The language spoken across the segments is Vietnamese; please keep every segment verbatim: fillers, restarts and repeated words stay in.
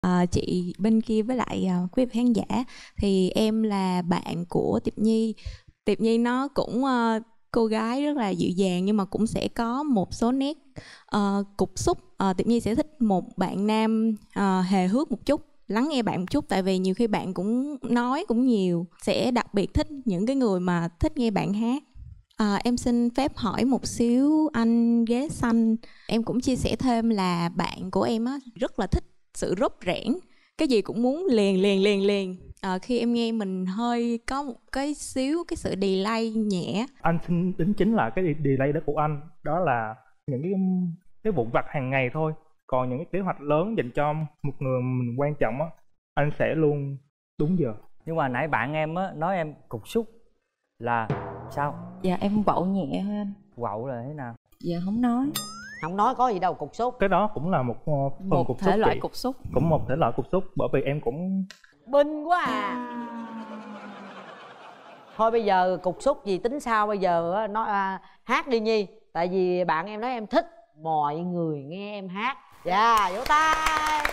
À, chị bên kia với lại uh, quý vị khán giả, thì em là bạn của Tiệp Nhi. Tiệp Nhi nó cũng uh, cô gái rất là dịu dàng, nhưng mà cũng sẽ có một số nét uh, cục xúc. uh, Tiệp Nhi sẽ thích một bạn nam uh, hề hước một chút, lắng nghe bạn một chút, tại vì nhiều khi bạn cũng nói cũng nhiều. Sẽ đặc biệt thích những cái người mà thích nghe bạn hát. À, em xin phép hỏi một xíu anh ghế xanh. Em cũng chia sẻ thêm là bạn của em á, rất là thích sự rốt rẽn, cái gì cũng muốn liền liền liền liền. À, khi em nghe mình hơi có một cái xíu cái sự delay nhẹ. Anh xin đính chính là cái delay đó của anh, đó là những cái cái vụn vặt hàng ngày thôi. Còn những cái kế hoạch lớn dành cho một người mình quan trọng á, anh sẽ luôn đúng giờ. Nhưng mà nãy bạn em á nói em cục xúc là sao? Dạ em quậu nhẹ thôi anh. Quậu là thế nào? Dạ không nói. Không nói có gì đâu, cục xúc. Cái đó cũng là một uh, phần Một cục thể xúc loại chị. cục xúc. Cũng một thể loại cục xúc, bởi vì em cũng Binh quá à. Thôi bây giờ cục xúc gì tính sao, bây giờ á, nói à, hát đi Nhi. Tại vì bạn em nói em thích mọi người nghe em hát. Dạ, vỗ tay.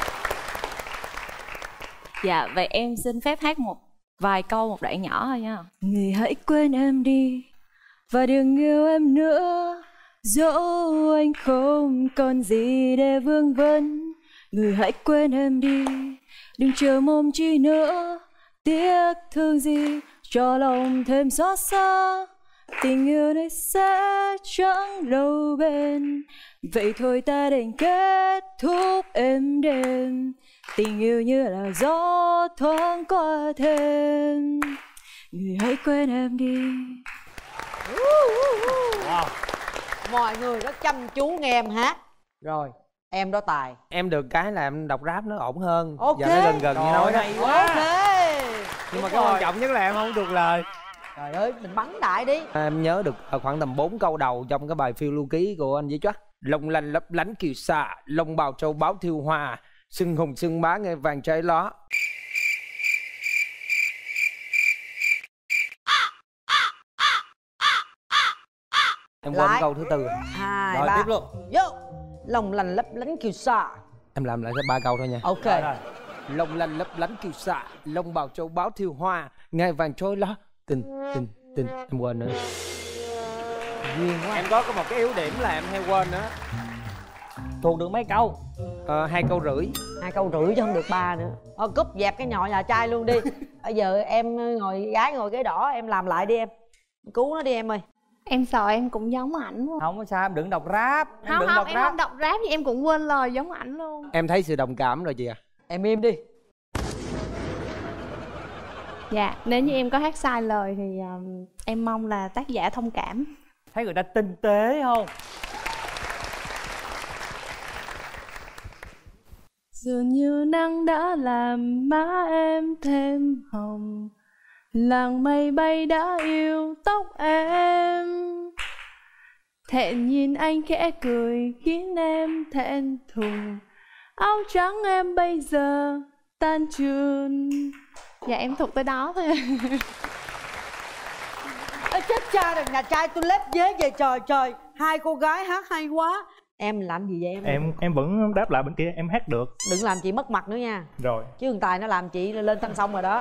Dạ, vậy em xin phép hát một vài câu, một đoạn nhỏ thôi nha. Người hãy quên em đi và đừng yêu em nữa, dẫu anh không còn gì để vương vấn. Người hãy quên em đi, đừng chờ mong chi nữa, tiếc thương gì cho lòng thêm xót xa. Tình yêu này sẽ chẳng lâu bền, vậy thôi ta đành kết thúc êm đềm. Tình yêu như là gió thoáng qua thêm, người hãy quên em đi. Wow. Mọi người rất chăm chú nghe em hát. Rồi, em đó tài. Em được cái là em đọc rap nó ổn hơn. Ok. Giờ nó gần gần như nói đó. Hay quá. Ok. Nhưng mà cái quan trọng nhất là em không thuộc lời. Trời ơi, mình bắn đại đi. Em nhớ được khoảng tầm bốn câu đầu trong cái bài phiêu lưu ký của anh Với Choắt. Long lanh lấp lánh kiều xạ, lông bào châu báu thiêu hoa, sưng hùng sưng bá nghe vàng trái ló. Em quên câu thứ tư. Hai, Rồi ba. tiếp luôn. Vô. Lòng lành lấp lánh kiều xạ. Em làm lại ba câu thôi nha. Ok. Rồi, rồi. Long lanh lấp lánh kiều xạ, lông bào châu báu thiêu hoa, nghe vàng trôi ló. Tình tình tình em quên nữa. Duyên quá. Em có có một cái yếu điểm là em hay quên nữa. Thuộc được mấy câu? Ờ, hai câu rưỡi. Hai câu rưỡi chứ không được ba nữa. Thôi cúp dẹp cái nhỏ nhà trai luôn đi. Bây giờ em ngồi gái ngồi ghế đỏ, em làm lại đi em. Cứu nó đi em ơi. Em sợ em cũng giống ảnh quá. Không có sao, em đừng đọc rap. Em Không đừng không, đọc em rap. không đọc rap thì em cũng quên lời giống ảnh luôn. Em thấy sự đồng cảm rồi chị à. Em im đi. Dạ, nếu như em có hát sai lời thì um, em mong là tác giả thông cảm. Thấy người ta tinh tế không? Dường như nắng đã làm má em thêm hồng, làng mây bay đã yêu tóc em. Thẹn nhìn anh khẽ cười khiến em thẹn thùng, áo trắng em bây giờ tan trường. Dạ em thuộc tới đó thôi. Ê, chết cha rồi, nhà trai tôi lép vế về trời trời. Hai cô gái hát hay quá. Em làm gì vậy em? em em vẫn đáp lại bên kia, em hát được. Đừng làm chị mất mặt nữa nha. Rồi. Chứ thằng Tài nó làm chị lên thanh sông rồi đó.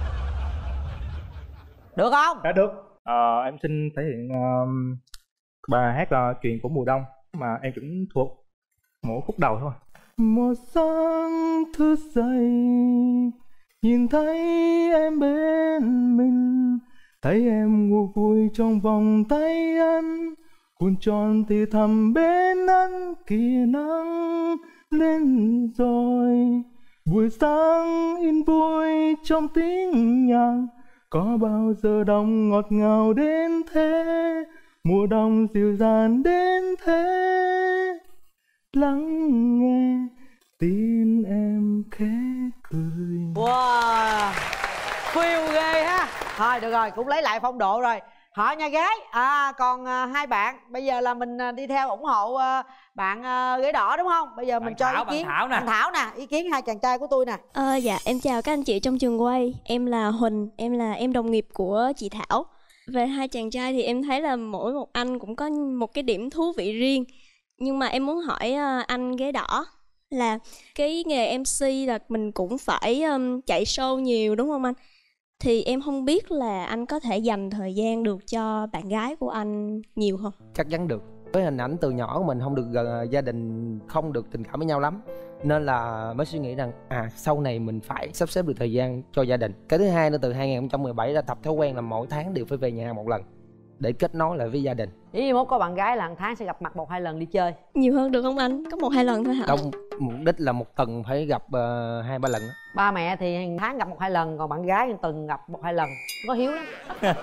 Được không? Đã được. Ờ, em xin thể hiện uh, bài hát uh, chuyện của mùa đông mà em cũng thuộc mỗi khúc đầu thôi. Một sáng thức dậy, nhìn thấy em bên mình, thấy em ngủ vui trong vòng tay anh, cuốn tròn thì thầm bên anh, kia nắng lên rồi. Buổi sáng in vui trong tiếng nhạc, có bao giờ đông ngọt ngào đến thế, mùa đông dịu dàng đến thế. Lắng nghe tin em khẽ cười. Wow, phiêu ghê ha. Thôi được rồi, cũng lấy lại phong độ rồi. Hỏi nha gái. À còn à, hai bạn bây giờ là mình à, đi theo ủng hộ à, bạn à, ghế đỏ đúng không? Bây giờ mình Bạn cho Thảo, ý kiến bạn Thảo nè. bạn Thảo nè, ý kiến hai chàng trai của tôi nè. Ờ, dạ, em chào các anh chị trong trường quay. Em là Huỳnh, em là em đồng nghiệp của chị Thảo. Về hai chàng trai thì em thấy là mỗi một anh cũng có một cái điểm thú vị riêng. Nhưng mà em muốn hỏi anh ghế đỏ là cái nghề em xê là mình cũng phải um, chạy show nhiều đúng không anh? Thì em không biết là anh có thể dành thời gian được cho bạn gái của anh nhiều không? Chắc chắn được. Với hình ảnh từ nhỏ của mình không được gần gia đình, không được tình cảm với nhau lắm, nên là mới suy nghĩ rằng à sau này mình phải sắp xếp được thời gian cho gia đình. Cái thứ hai nữa, từ hai không một bảy đã tập thói quen là mỗi tháng đều phải về nhà một lần để kết nối lại với gia đình. Nếu như mốt có bạn gái là một tháng sẽ gặp mặt một hai lần đi chơi. Nhiều hơn được không anh? Có một hai lần thôi hả? Không, mục đích là một tuần phải gặp uh, hai ba lần đó. Ba mẹ thì một tháng gặp một hai lần, còn bạn gái thì tuần gặp một hai lần. Có hiếu lắm.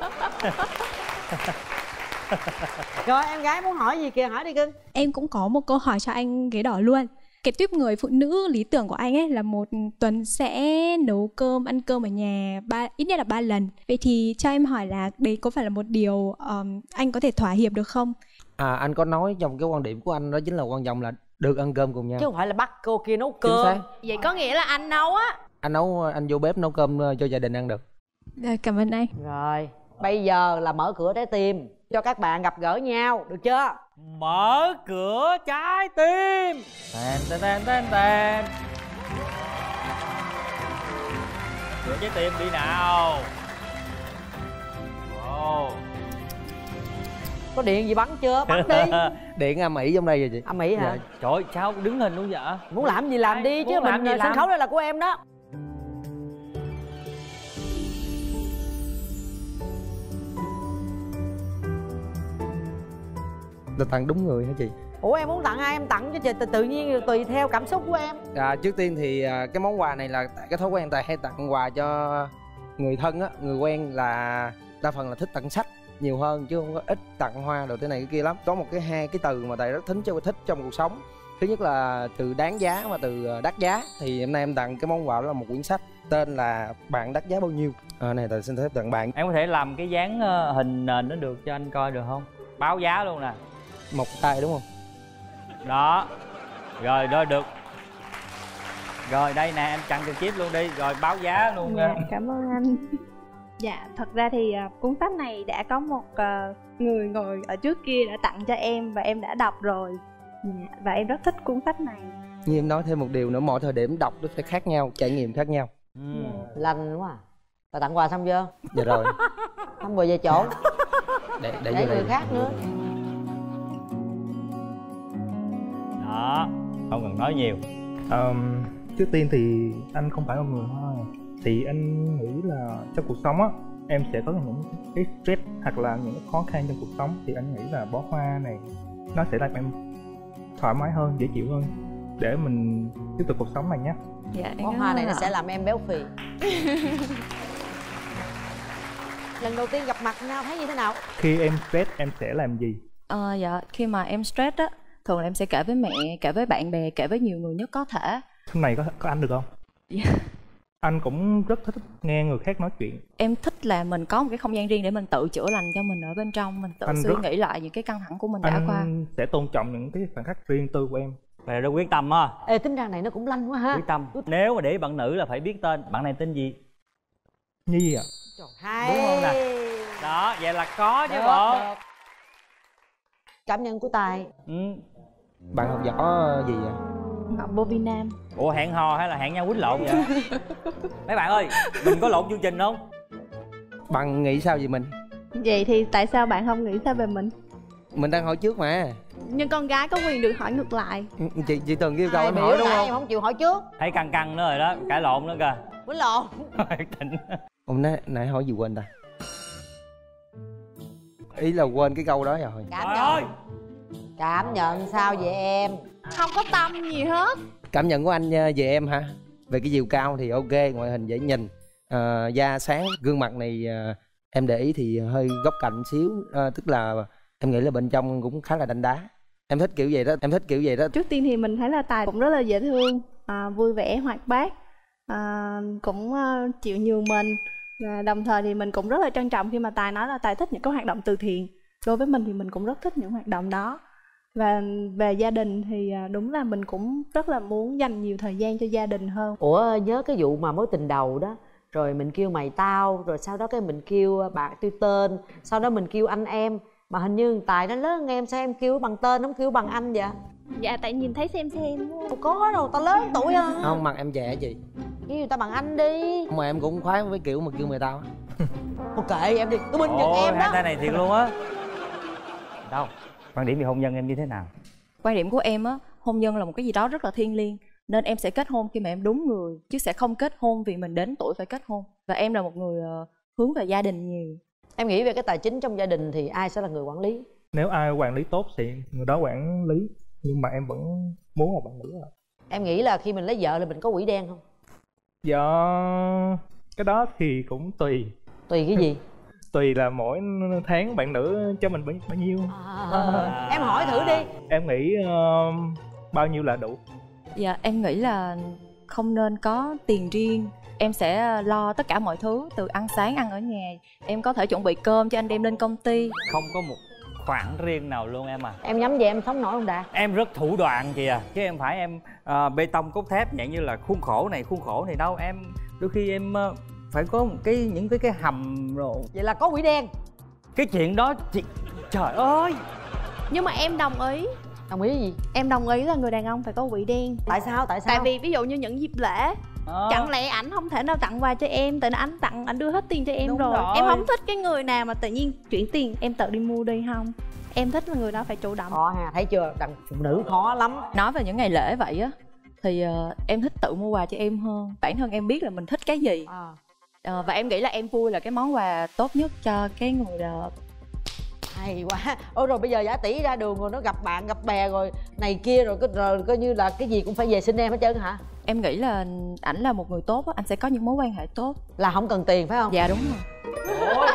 Rồi em gái muốn hỏi gì kìa, hỏi đi cưng. Em cũng có một câu hỏi cho anh ghế đỏ luôn. Cái tuýp người phụ nữ lý tưởng của anh ấy là một tuần sẽ nấu cơm, ăn cơm ở nhà ba, ít nhất là ba lần. Vậy thì cho em hỏi là đấy có phải là một điều um, anh có thể thỏa hiệp được không? À, anh có nói trong cái quan điểm của anh đó chính là quan trọng là được ăn cơm cùng nhau, chứ không phải là bắt cô kia nấu cơm. Vậy có nghĩa là anh nấu á? Anh nấu, anh vô bếp nấu cơm cho gia đình ăn được. Rồi, cảm ơn anh. Rồi, bây giờ là mở cửa trái tim cho các bạn gặp gỡ nhau, được chưa? Mở cửa trái tim. Tèn tèn tèn tèn tèn. Cửa trái tim đi nào. Wow. Có điện gì bắn chưa? Bắn đi. Điện âm ỉ trong đây rồi chị. Âm ỉ hả? Dạ. Trời ơi, sao đứng hình luôn vậy? Muốn làm gì làm đi chứ, muốn làm mình gì sân làm. khấu đây là của em đó. Là tặng đúng người hả chị? Ủa em muốn tặng ai em tặng cho chị, tự, tự nhiên tùy theo cảm xúc của em. À, trước tiên thì à, cái món quà này là tại cái thói quen Tài hay tặng quà cho người thân á, người quen, là đa phần là thích tặng sách nhiều hơn chứ không có ít tặng hoa đồ thế này cái kia lắm. Có một cái hai cái từ mà Tài rất thích cho thích trong cuộc sống. Thứ nhất là từ đáng giá và từ đắt giá. Thì hôm nay em tặng cái món quà đó là một quyển sách tên là Bạn Đắt Giá Bao Nhiêu. À, này Tài xin phép tặng bạn. Em có thể làm cái dáng hình nền nó được cho anh coi được không? Báo giá luôn nè. Một tay đúng không? Đó. Rồi đó được. Rồi đây nè, em chặn trực tiếp luôn đi, rồi báo giá luôn. Dạ, cảm ơn anh. Dạ, thật ra thì uh, cuốn sách này đã có một uh, người ngồi ở trước kia đã tặng cho em và em đã đọc rồi. Dạ, và em rất thích cuốn sách này. Như em nói thêm một điều nữa, mỗi thời điểm đọc nó sẽ khác nhau, trải nghiệm khác nhau. Ừ. Lành quá à. Rồi tặng quà xong chưa? Dạ rồi. Không vừa về chỗ. Để, để, để người đây. khác nữa. Đó, không cần nói nhiều. Um, trước tiên thì anh không phải một người thôi, thì anh nghĩ là trong cuộc sống á em sẽ có những cái stress hoặc là những cái khó khăn trong cuộc sống, thì anh nghĩ là bó hoa này nó sẽ làm em thoải mái hơn, dễ chịu hơn để mình tiếp tục cuộc sống này nhé. Dạ, Bó hoa này nó sẽ làm em béo phì. Lần đầu tiên gặp mặt nhau thấy như thế nào? Khi em stress em sẽ làm gì? Ờ, dạ, khi mà em stress á, thường là em sẽ kể với mẹ, kể với bạn bè, kể với nhiều người nhất có thể. Hôm này có có anh được không? Dạ. Anh cũng rất thích nghe người khác nói chuyện. Em thích là mình có một cái không gian riêng để mình tự chữa lành cho mình ở bên trong, mình tự Anh suy rất- nghĩ lại những cái căng thẳng của mình đã Anh qua. sẽ tôn trọng những cái khoảnh khắc riêng tư của em. Vậy là rất quyết tâm ha. Ê, tính ra này nó cũng lanh quá ha. Quyết tâm. Nếu mà để bạn nữ là phải biết tên. Bạn này tên gì? Nhi ạ. Trời, hay. Đúng không nè? Đó, vậy là có chứ Được, bộ. được. Cảm nhận của Tài. Ừ. Bạn học võ gì vậy? Ngọc Bobby Nam. Ủa hẹn hò hay là hẹn nhau quýnh lộn vậy? Mấy bạn ơi, mình có lộn chương trình không? Bạn nghĩ sao về mình? Vậy thì tại sao bạn không nghĩ sao về mình? Mình đang hỏi trước mà. Nhưng con gái có quyền được hỏi ngược lại. Chị chị từng kêu câu Ai anh biểu hỏi đúng lại không? em không chịu hỏi trước. Thấy căng căng nữa rồi đó, cãi lộn nữa kìa. Quýnh lộn. Tỉnh. Hôm nay nãy hỏi gì quên ta? Ý là quên cái câu đó rồi. Cảm Trời nhận. ơi. Cảm nhận sao về em? Không có tâm gì hết. Cảm nhận của anh ờ, về em hả? Về cái chiều cao thì ok, ngoại hình dễ nhìn, ờ, da sáng, gương mặt này ờ, em để ý thì hơi góc cạnh xíu, ờ, tức là em nghĩ là bên trong cũng khá là đanh đá. Em thích kiểu vậy đó, em thích kiểu vậy đó. Trước tiên thì mình thấy là Tài cũng rất là dễ thương, à, vui vẻ, hoạt bát, à, cũng uh, chịu nhường mình. Và đồng thời thì mình cũng rất là trân trọng khi mà Tài nói là Tài thích những cái hoạt động từ thiện. Đối với mình thì mình cũng rất thích những hoạt động đó. Và về gia đình thì à, đúng là mình cũng rất là muốn dành nhiều thời gian cho gia đình hơn. Ủa nhớ cái vụ mà mối tình đầu đó, rồi mình kêu mày tao, rồi sau đó cái mình kêu bạn tôi tên, sau đó mình kêu anh em, mà hình như Tài nó lớn hơn em, sao em kêu bằng tên không kêu bằng anh vậy? Dạ tại nhìn thấy xem xem. Đâu có đâu, ta lớn tuổi hơn. Không, mặt em trẻ chị. Kêu người ta bằng anh đi. Mà em cũng khoái với kiểu mà kêu người ta. Thôi kệ em đi, tôi binh giật em đó. Hai tay này thiệt luôn á. Đâu, quan điểm về hôn nhân em như thế nào? Quan điểm của em á, hôn nhân là một cái gì đó rất là thiêng liêng, nên em sẽ kết hôn khi mà em đúng người, chứ sẽ không kết hôn vì mình đến tuổi phải kết hôn. Và em là một người uh, hướng về gia đình nhiều. Em nghĩ về cái tài chính trong gia đình thì ai sẽ là người quản lý? Nếu ai quản lý tốt thì người đó quản lý, nhưng mà em vẫn muốn là bạn nữ. Em nghĩ là khi mình lấy vợ là mình có quỹ đen không? Dạ cái đó thì cũng tùy. Tùy cái gì? Tùy là mỗi tháng bạn nữ cho mình bao, bao nhiêu. À, em hỏi thử đi. Em nghĩ uh, bao nhiêu là đủ? Dạ em nghĩ là không nên có tiền riêng. Em sẽ lo tất cả mọi thứ, từ ăn sáng ăn ở nhà. Em có thể chuẩn bị cơm cho anh đem lên công ty. Không có một khoản riêng nào luôn em à. Em nhắm về em sống nổi không Đạt? Em rất thủ đoạn kìa, chứ em phải em uh, bê tông cốt thép dạng như là khuôn khổ này khuôn khổ này đâu. Em đôi khi em uh, phải có một cái những cái cái hầm rồi. Vậy là có quỹ đen. Cái chuyện đó chị... trời ơi. Nhưng mà em đồng ý. Đồng ý gì? Em đồng ý là người đàn ông phải có quỹ đen. Tại sao? Tại sao? Tại vì ví dụ như những dịp lễ à. Chẳng lẽ ảnh không thể nào tặng quà cho em, tại ảnh tặng ảnh đưa hết tiền cho em rồi. rồi Em không thích cái người nào mà tự nhiên chuyển tiền em tự đi mua đi, không. Em thích là người đó phải chủ động. Khó ha, thấy chưa, đàn phụ nữ khó lắm. Nói về những ngày lễ vậy á thì uh, em thích tự mua quà cho em hơn. Bản thân em biết là mình thích cái gì à. uh, Và em nghĩ là em vui là cái món quà tốt nhất cho cái người đó. Hay quá. Ôi rồi bây giờ giả tỷ ra đường rồi nó gặp bạn gặp bè rồi này kia rồi, rồi coi như là cái gì cũng phải về xin em hết trơn hả? Em nghĩ là ảnh là một người tốt á, anh sẽ có những mối quan hệ tốt. Là không cần tiền phải không? Dạ đúng rồi.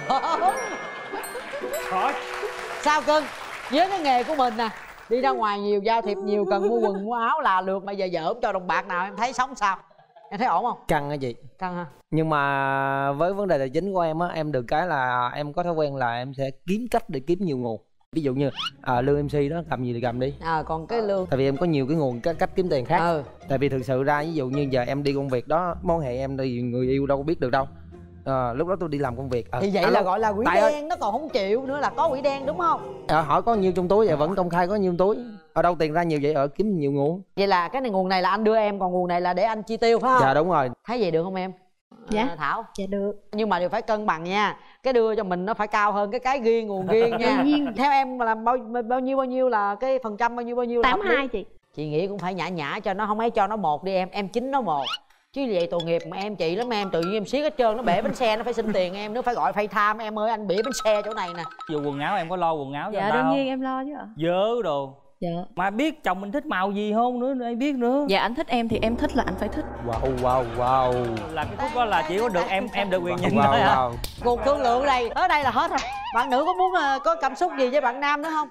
Ôi. Sao cưng? Với cái nghề của mình nè, đi ra ngoài nhiều, giao thiệp nhiều, cần mua quần mua áo là lượt, mà giờ vợ không cho đồng bạc nào, em thấy sống sao? Em thấy ổn không? Căng hả chị? Căng hả? Nhưng mà với vấn đề tài chính của em á, em được cái là em có thói quen là em sẽ kiếm cách để kiếm nhiều nguồn. Ví dụ như à, lương em xê đó cầm gì thì cầm đi. À còn cái lương. Tại vì em có nhiều cái nguồn cách, cách kiếm tiền khác. Ừ. Tại vì thực sự ra ví dụ như giờ em đi công việc đó, mối hệ em thì người yêu đâu có biết được đâu. À, lúc đó tôi đi làm công việc. À, thì vậy à, là gọi là quỹ đen ơi. Nó còn không chịu nữa là có quỹ đen đúng không? À, hỏi có nhiêu trong túi vậy vẫn công khai có nhiêu túi. Ở đâu tiền ra nhiều vậy? Ở kiếm nhiều nguồn. Vậy là cái này nguồn này là anh đưa em, còn nguồn này là để anh chi tiêu phải không? Dạ đúng rồi. Thấy vậy được không em? Dạ à, Thảo? Dạ được. Nhưng mà đều phải cân bằng nha. Cái đưa cho mình nó phải cao hơn cái cái riêng, nguồn riêng nha. Theo em mà làm bao bao nhiêu bao nhiêu là cái phần trăm bao nhiêu bao nhiêu là tám hai chị. Chị nghĩ cũng phải nhã nhã cho nó, không ấy cho nó một đi em, em chín nó một. Chứ vậy tội nghiệp mà em chị lắm em, tự nhiên em siết hết trơn, nó bể bánh xe nó phải xin tiền em, nó phải gọi FaceTime em ơi anh bể bánh xe chỗ này nè. Dù quần áo em có lo quần áo cho dạ, tao? Dạ đương nhiên em lo chứ ạ. Dớ đồ. Dạ. Mà biết chồng mình thích màu gì không nữa, ai biết nữa. Dạ anh thích em thì em thích là anh phải thích. Wow wow wow. Là cái khúc đó là chỉ có được em em được quyền wow, nhìn wow, thôi hả? wow. Cuộc thương lượng này tới đây là hết rồi. Bạn nữ có muốn uh, có cảm xúc gì với bạn nam nữa không?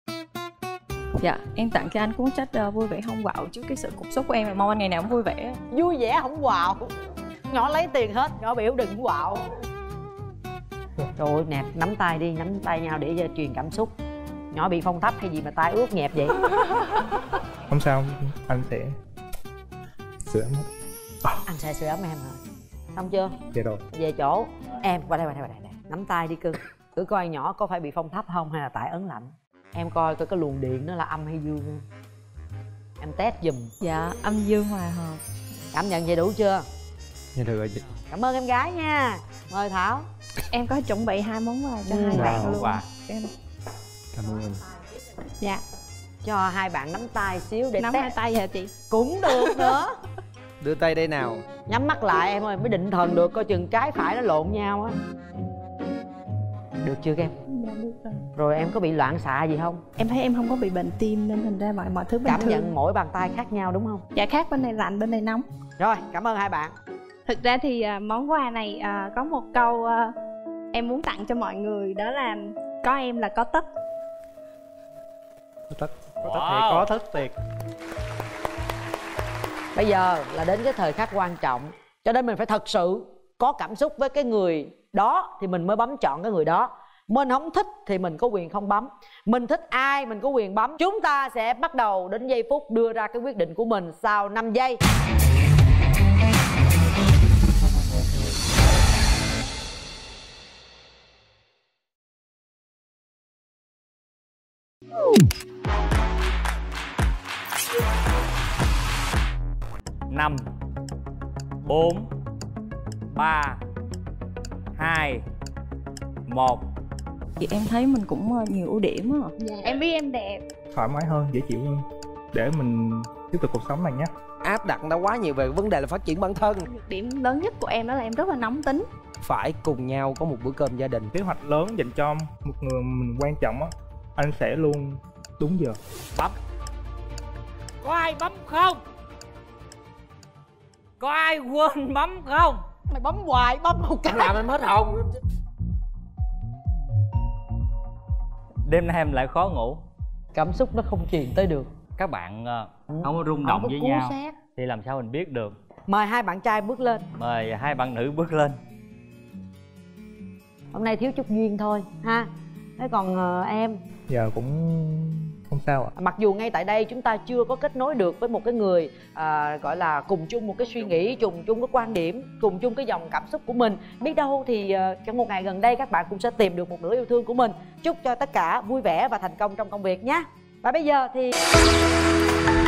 Dạ em tặng cho anh cuốn sách uh, vui vẻ không quạo, trước cái sự cục xúc của em là mong anh ngày nào cũng vui vẻ. Vui vẻ không quạo. Nhỏ lấy tiền hết, nhỏ biểu đừng quạo. Trời ơi nè, nắm tay đi, nắm tay nhau để uh, truyền cảm xúc. Nhỏ bị phong thấp hay gì mà tay ướt nhẹp vậy? Không sao, anh sẽ sửa ấm. À. Anh sẽ sửa ấm em hả? Xong chưa? Dạ rồi. Về chỗ em, qua đây, qua đây, qua đây, đây. Nắm tay đi cưng. Thử coi nhỏ có phải bị phong thấp không hay là tại ấn lạnh. Em coi coi cái luồng điện nó là âm hay dương. Em test giùm. Dạ âm dương hòa hợp. Cảm nhận vậy đủ chưa? Dạ được rồi chị. Cảm ơn em gái nha. Mời Thảo. Em có chuẩn bị hai món quà cho ừ. hai wow, bạn luôn. Wow. Em. Cảm ơn em. Dạ. Cho hai bạn nắm tay xíu để nắm test. hai tay hả chị? Cũng được nữa. Đưa tay đây nào. Nhắm mắt lại em ơi, mới định thần được, coi chừng trái phải nó lộn nhau á. Được chưa em? Dạ được rồi. Rồi em có bị loạn xạ gì không? Em thấy em không có bị bệnh tim nên thành ra mọi mọi thứ bình Cảm thường. nhận mỗi bàn tay khác nhau đúng không? Dạ khác, bên này lạnh bên này nóng. Rồi cảm ơn hai bạn. Thực ra thì uh, món quà này uh, có một câu uh, em muốn tặng cho mọi người, đó là có em là có tất. Có tất, có tất thiệt, có tất thiệt. Bây giờ là đến cái thời khắc quan trọng, cho nên mình phải thật sự có cảm xúc với cái người đó thì mình mới bấm chọn cái người đó. Mình không thích thì mình có quyền không bấm. Mình thích ai mình có quyền bấm. Chúng ta sẽ bắt đầu đến giây phút đưa ra cái quyết định của mình sau năm giây. năm, bốn, ba, hai, một. Thì em thấy mình cũng ờ, nhiều ưu điểm á. Dạ. Em biết em đẹp. Thoải mái hơn, dễ chịu hơn để mình tiếp tục cuộc sống này nhé. Áp đặt đã quá nhiều về vấn đề là phát triển bản thân. Nhược điểm lớn nhất của em đó là em rất là nóng tính. Phải cùng nhau có một bữa cơm gia đình. Kế hoạch lớn dành cho một người mình quan trọng á, anh sẽ luôn đúng giờ. Bấm. Có ai bấm không? Có ai quên bấm không? Mày bấm hoài, bấm một cái Làm em hết hồn. Đêm nay em lại khó ngủ. Cảm xúc nó không truyền tới được. Các bạn uh, không có rung động với nhau sát. Thì làm sao mình biết được. Mời hai bạn trai bước lên. Mời hai bạn nữ bước lên. Hôm nay thiếu chút duyên thôi ha. Thế còn uh, em? Giờ cũng không sao ạ. Mặc dù ngay tại đây chúng ta chưa có kết nối được với một cái người à, gọi là cùng chung một cái suy nghĩ, cùng chung cái quan điểm, cùng chung cái dòng cảm xúc của mình. Biết đâu thì uh, trong một ngày gần đây các bạn cũng sẽ tìm được một nửa yêu thương của mình. Chúc cho tất cả vui vẻ và thành công trong công việc nhé. Và bây giờ thì